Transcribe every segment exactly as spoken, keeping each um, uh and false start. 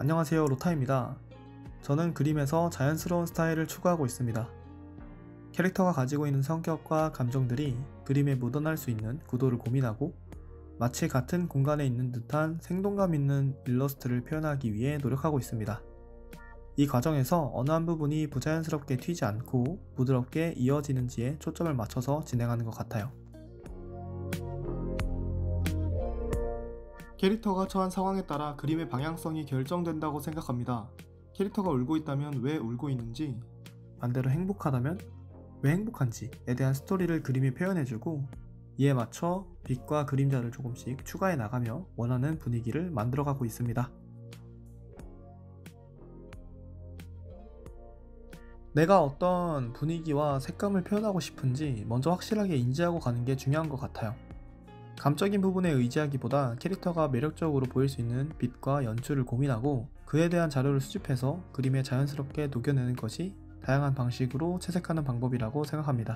안녕하세요, 로타입니다. 저는 그림에서 자연스러운 스타일을 추구하고 있습니다. 캐릭터가 가지고 있는 성격과 감정들이 그림에 묻어날 수 있는 구도를 고민하고 마치 같은 공간에 있는 듯한 생동감 있는 일러스트를 표현하기 위해 노력하고 있습니다. 이 과정에서 어느 한 부분이 부자연스럽게 튀지 않고 부드럽게 이어지는지에 초점을 맞춰서 진행하는 것 같아요. 캐릭터가 처한 상황에 따라 그림의 방향성이 결정된다고 생각합니다. 캐릭터가 울고 있다면 왜 울고 있는지, 반대로 행복하다면 왜 행복한지에 대한 스토리를 그림이 표현해주고 이에 맞춰 빛과 그림자를 조금씩 추가해 나가며 원하는 분위기를 만들어가고 있습니다. 내가 어떤 분위기와 색감을 표현하고 싶은지 먼저 확실하게 인지하고 가는 게 중요한 것 같아요. 감적인 부분에 의지하기보다 캐릭터가 매력적으로 보일 수 있는 빛과 연출을 고민하고 그에 대한 자료를 수집해서 그림에 자연스럽게 녹여내는 것이 다양한 방식으로 채색하는 방법이라고 생각합니다.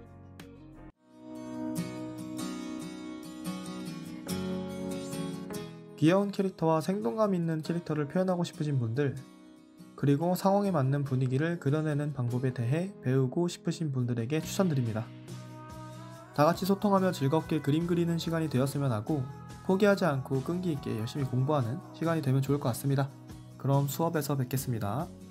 귀여운 캐릭터와 생동감 있는 캐릭터를 표현하고 싶으신 분들, 그리고 상황에 맞는 분위기를 그려내는 방법에 대해 배우고 싶으신 분들에게 추천드립니다. 다같이 소통하며 즐겁게 그림 그리는 시간이 되었으면 하고 포기하지 않고 끈기 있게 열심히 공부하는 시간이 되면 좋을 것 같습니다. 그럼 수업에서 뵙겠습니다.